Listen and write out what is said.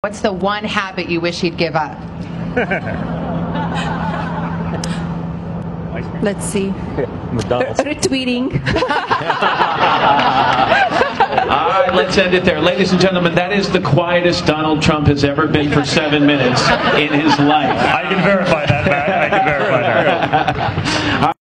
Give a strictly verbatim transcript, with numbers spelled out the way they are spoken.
What's the one habit you wish he'd give up? Let's see. McDonald's. Retweeting. All right, let's end it there. Ladies and gentlemen, that is the quietest Donald Trump has ever been for seven minutes in his life. I can verify that, Matt. I can verify that.